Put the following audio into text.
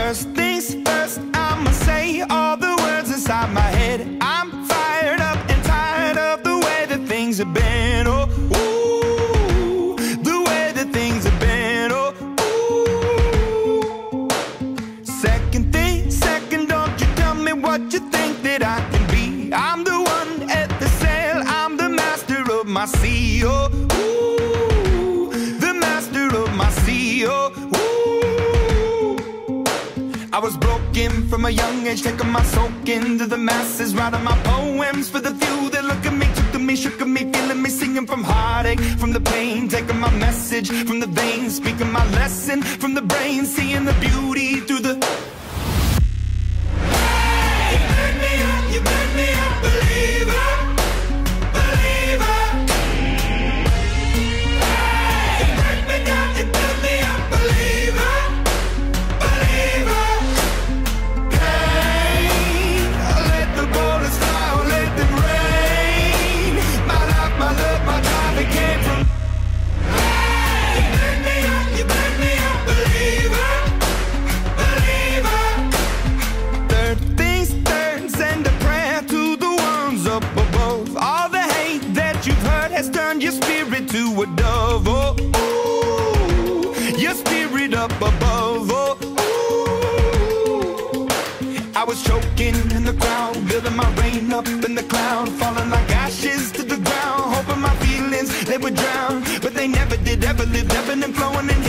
First things first, I'ma say all the words inside my head. I'm fired up and tired of the way that things have been. Oh, ooh, the way that things have been. Oh, ooh. Second thing, second, don't you tell me what you think that I can be. I'm the one at the sail, I'm the master of my sea. Oh, ooh, the master of my sea. Oh, ooh. I was broken from a young age, taking my soak into the masses, writing my poems for the few that look at me, took to me, shook at me, feeling me, singing from heartache, from the pain, taking my message from the veins, speaking my lesson from the brain, seeing the beauty through the... Hey, you burn me up, you burn me up, believer, believer. Hey, you burn me down, you burn me up, believer, believer. Hey, let the bullets fly, or let them rain. My life, my love, my drive, it came from... Hey, you burn me up, you burn me up, believer, believer. Third things third, send a prayer to the ones up above. All the hate that you've heard has turned your spirit to a dove. Oh, ooh, your spirit up above. Oh, ooh. I was choking in the crowd, building my rain up in the cloud, falling like ashes to the ground, hoping my feelings, they would drown. But they never did, ever lived, ebbing and flowing and